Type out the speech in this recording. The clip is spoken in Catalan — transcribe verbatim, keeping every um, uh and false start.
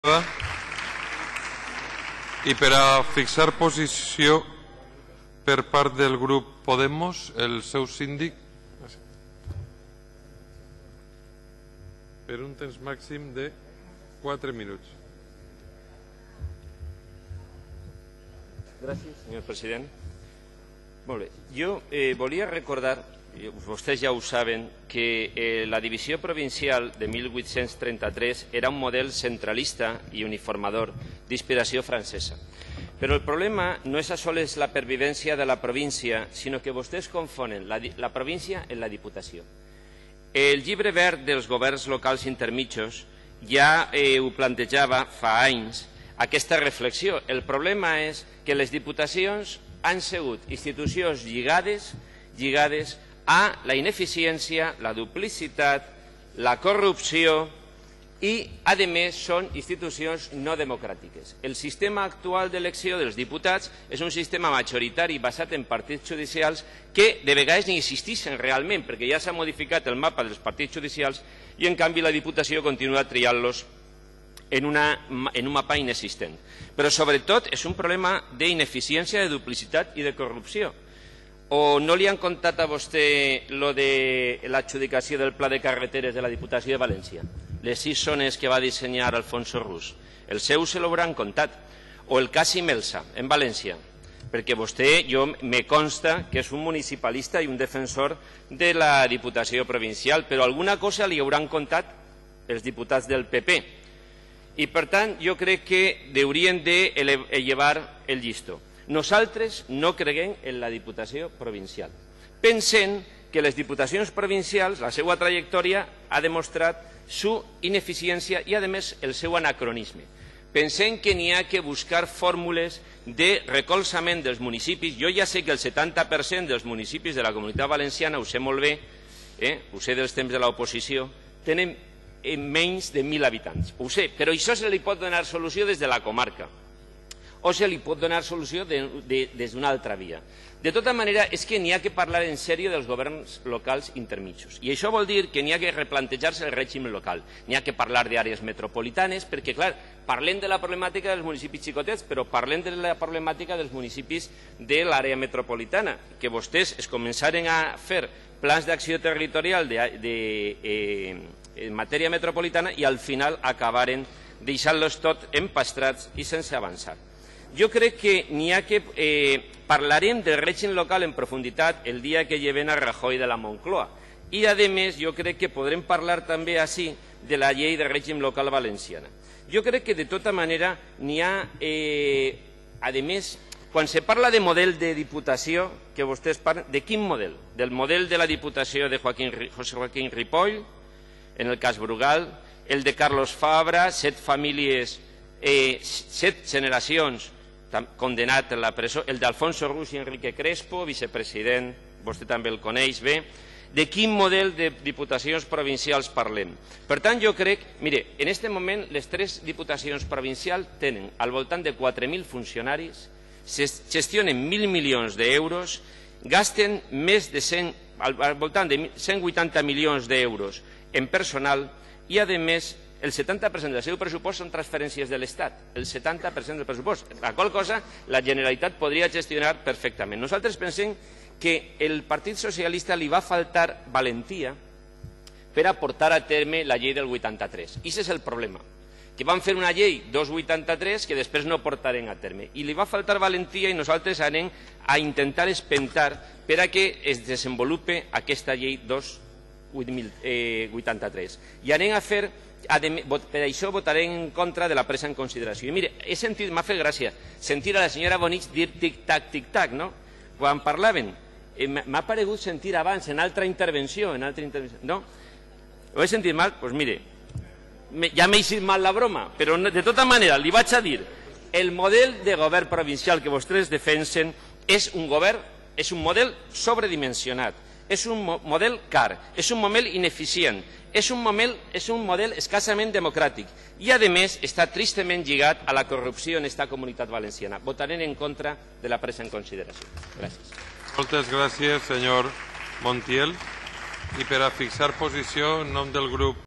I per a fixar posició per part del grup Podemos, el seu síndic, per un temps màxim de quatre minuts. Gràcies, senyor president. Molt bé. Jo eh, volia recordar, vostès ja ho saben, que eh, la divisió provincial de mil vuit-cents trenta-tres era un model centralista i uniformador d'inspiració francesa. Però el problema no és sols la pervivència de la província, sinó que vostès confonen la, la província amb la diputació. El llibre verd dels governs locals intermitjos ja eh, ho plantejava fa anys, aquesta reflexió. El problema és que les diputacions han sigut institucions lligades, lligades a la ineficiència, la duplicitat, la corrupció i, a més, són institucions no democràtiques. El sistema actual d'elecció dels diputats és un sistema majoritari basat en partits judicials que de vegades ni existeixen realment, perquè ja s'ha modificat el mapa dels partits judicials i, en canvi, la Diputació continua triant-los en, una, en un mapa inexistent. Però, sobretot, és un problema d'ineficiència, de duplicitat i de corrupció. O no li han contat a vostè lo de l'adjudicació del pla de carreteres de la Diputació de València? Les sis zones que va dissenyar Alfonso Rus. El seu se l'hauran contat. O el cas Imelsa, en València. Perquè vostè, jo me consta que és un municipalista i un defensor de la Diputació provincial, però alguna cosa li hauran contat els diputats del P P. I, per tant, jo crec que haurien d'elevar el llistó. Nosaltres no creguem en la Diputació provincial. Pensem que les diputacions provincials, la seva trajectòria ha demostrat su ineficiència i, a més, el seu anacronisme. Pensem que n'hi ha que buscar fórmules de recolzament dels municipis. Jo ja sé que el setanta per cent dels municipis de la Comunitat Valenciana, ho sé molt bé, eh, ho sé dels temps de l'oposició, tenen menys de mil habitants. Ho sé, però això se li pot donar solució des de la comarca o se li pot donar solució de, de, des d'una altra via. De tota manera, és que n'hi ha que parlar en sèrio dels governs locals intermitjos. I això vol dir que n'hi ha que replantejar-se el règim local. N'hi ha que parlar d'àrees metropolitanes, perquè, clar, parlem de la problemàtica dels municipis xicotets, però parlem de la problemàtica dels municipis de l'àrea metropolitana, que vostès es començaren a fer plans d'acció territorial de, de, eh, en matèria metropolitana i al final acabaren deixant-los tot empastrats i sense avançar. Jo crec que n'hi ha que... Eh, parlarem del règim local en profunditat el dia que lleven a Rajoy de la Moncloa. I, a més, jo crec que podrem parlar també així de la llei de règim local valenciana. Jo crec que, de tota manera, n'hi ha... Eh, a més, quan se parla de model de diputació, que vostès parlen, de quin model? Del model de la diputació de Joaquín, José Joaquín Ripoll, en el cas Brugal, el de Carlos Fabra, set famílies, eh, set generacions condenat a la presó, el d'Alfonso Rus i Enrique Crespo, vicepresident, vostè també el coneix bé. De quin model de diputacions provincials parlem? Per tant, jo crec, mire, en aquest moment les tres diputacions provincials tenen al voltant de quatre mil funcionaris, gestionen mil milions d'euros, gasten més de cent, al voltant de cent vuitanta milions d'euros en personal i, a més, el setanta per cent del seu pressupost són transferències de l'Estat, el setanta per cent del pressupost, la qual cosa la Generalitat podria gestionar perfectament. Nosaltres pensem que el Partit Socialista li va faltar valentia per a portar a terme la llei del vuitanta-tres. I aquest és el problema, que van fer una llei dos vuitanta-tres que després no portaren a terme. I li va faltar valentia i nosaltres anem a intentar espentar per a que es desenvolupe aquesta llei dos vuitanta-tres. I anem a fer... Per això votarem en contra de la presa en consideració. I mire, he sentit, m'ha fet gràcia, sentir a la senyora Bonich dir tic-tac, tic-tac, no? Quan parlaven, m'ha paregut sentir abans, en altra intervenció, en altra intervenció, no? Ho he sentit mal? Doncs mire, ja m'he eixit mal la broma, però de tota manera li vaig a dir, el model de govern provincial que vostès defensen és un govern, és un model sobredimensionat, és un model car, és un model ineficient, és un model, és un model escassament democràtic i, a més, està tristament lligat a la corrupció en esta comunitat valenciana. Votarem en contra de la presa en consideració. Gràcies. Moltes gràcies, senyor Montiel. I per a fixar posició en nom del grup